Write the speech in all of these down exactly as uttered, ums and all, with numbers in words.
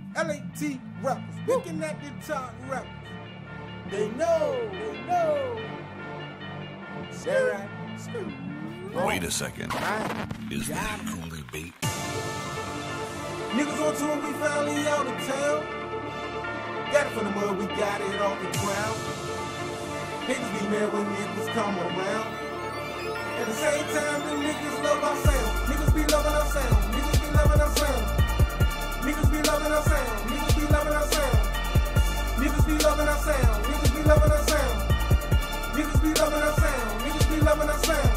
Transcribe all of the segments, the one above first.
L A T rappers, looking at the top rappers. They know, they know. Sarah, wait a second. Is that Kooley Bait? Niggas on tour, we finally out of town. Got it from the mud, we got it off the ground. Niggas be mad when niggas come around. At the same time, the niggas love our sound. Niggas be loving our sound. Niggas be loving our sound. Niggas be loving our sound. Niggas be loving our sound. Niggas be loving our sound. Niggas be loving our sound. Niggas be loving our sound. Niggas be loving our sound.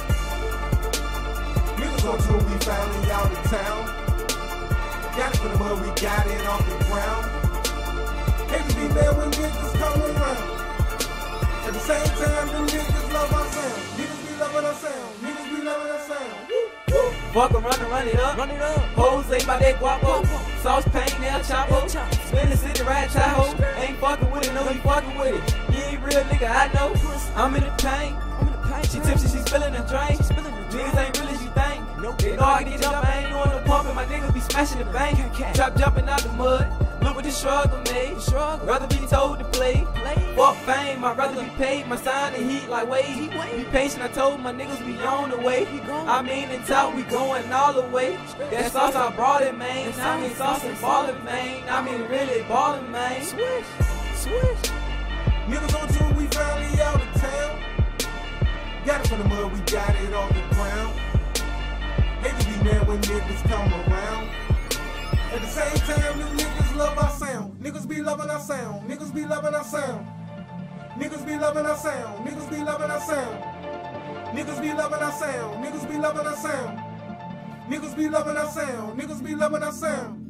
Niggas on tour, we finally out of town. Got it from the mud, we got it off the ground. Niggas be mad when niggas come around. At the same time, the niggas love our sound. Niggas be loving our sound. Niggas be loving our sound. Woo, woo. Fuck em, run it, run it up. Run it up. Jose by that guapo. Sauce pain, El Chapo. Spin the city, ride Tahoe. Ain't fucking with it, no, he fucking with it. You ain't real nigga, I know. I'm in the pain. I'm in the pain. She tipsy, she spilling the drain. Niggas ain't real as you think. They know I get jump, I ain't doing no pumping. My niggas be smashing the bank. Chop jumping out the mud. Look what the struggle made. Rather be told to play. Fuck fame, I'd rather be paid. My sign and heat like Wade. Be patient, I told my niggas we on the way. I mean in talk, we going all the way. That sauce I brought it, man. I mean sauce and ballin', man. I mean really ballin', man. Swish, swish. Niggas on tour, we finally out of town. Got it from the mud, we got it off the ground. Niggas be mad when niggas come around. At the same time, them niggas love our sound. Niggas be loving our sound. Niggas be loving our sound. Niggas be loving our sound. Niggas be loving our sound. Niggas be loving our sound. Niggas be loving our sound. Niggas be loving our sound. Niggas be loving our sound.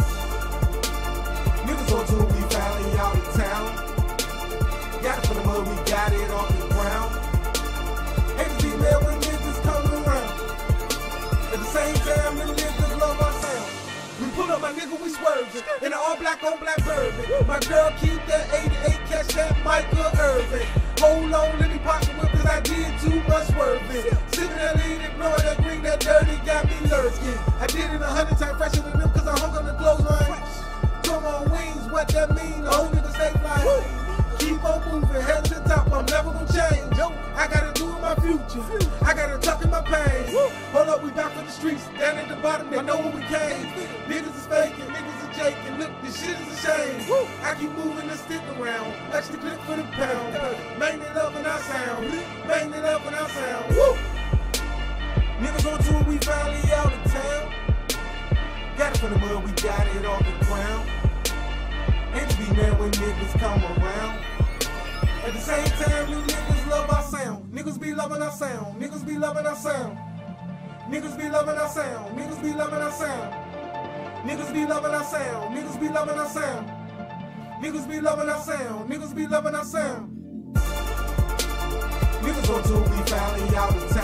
Niggas on tour, we finally out of town. Got it from the mud, we got it off the ground. Niggas be mad when niggas come around. At the same time, them niggas love our sound. We pull up, my nigga, we swerving. In an all black on black bourbon. My girl keep that eighty-eight, catch that Michael Irvin. Hold on, let me pocket whip, cause I did too much swerving. Sipping that lean, ignoring that green, that dirty got me lurking. I did it a hundred times fresher than them, cause I hung on the clothesline. Come on wings, what that mean? The whole nigga stay flying. Keep on moving, head to the top, I'm never gonna change. I gotta do in my future, I gotta tuck in my pain. Hold up, we back for the streets, down at the bottom, they know where we came. Niggas is faking, niggas is jaking, look, this shit is a shame. I keep moving the stick around, extra click for the pound. Bang it up and I sound, bang it up and I sound. Woo! Niggas on tour, we finally out of town. Got it from the mud, we got it off the ground. Niggas be mad when niggas come around. At the same time, you niggas love our sound. Niggas be loving our sound. Niggas be loving our sound. Niggas be loving our sound. Niggas be loving our sound. Niggas be loving our sound. Niggas be loving our sound. Niggas be loving our sound. Niggas be loving our sound. Niggas on tour, we finally out of town.